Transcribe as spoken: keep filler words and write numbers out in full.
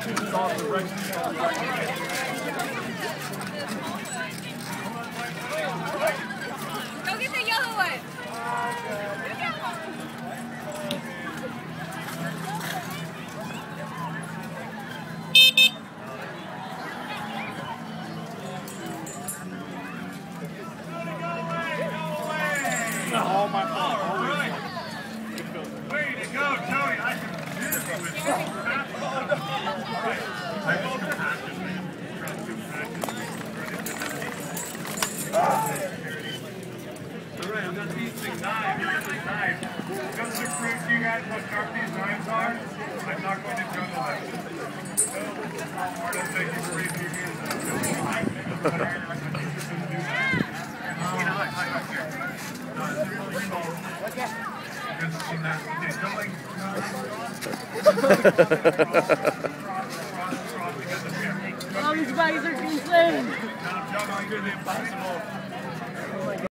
Go get the yellow one. All my fault. All right. Way to go, Tony. I can do this with you. All right. I just compassion, man. All right, I'm going to these things knives. These knives. Just to prove to you guys how sharp these knives are, I'm not going to juggle them. Just thank you for raising your hands. Oh, these guys are insane! Now, juggling is impossible.